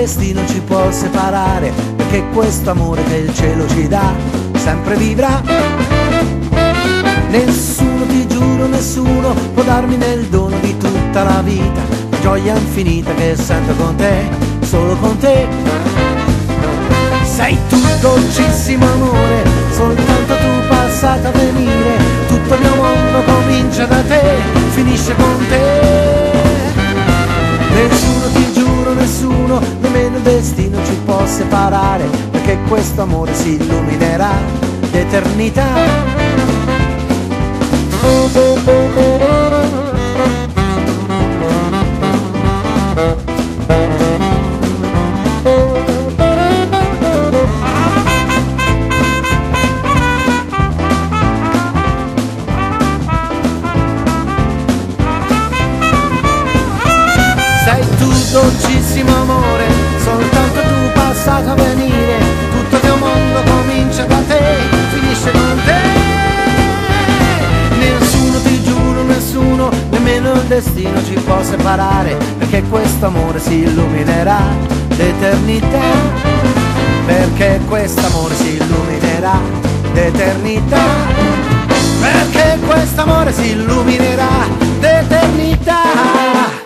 destino ci può separare, perché questo amore che il cielo ci dà sempre vivrà. Nessuno, ti giuro, nessuno può darmi nel dono di tutta la vita, la gioia infinita che sento con te, solo con te. Sei tu dolcissimo amore, soltanto tu passata a venire, tutto il mio mondo comincia da te, finisce con te. Nessuno, ti giuro, nessuno, nemmeno il destino ci può separare, perché questo amore si illuminerà d'eternità. Sei tu dolcissimo amore, soltanto tu passato a venire, tutto il mio mondo comincia da te, finisce con te. Nessuno, ti giuro, nessuno, nemmeno il destino ci può separare, perché questo amore si illuminerà d'eternità, perché questo amore si illuminerà d'eternità, perché questo amore si illuminerà d'eternità.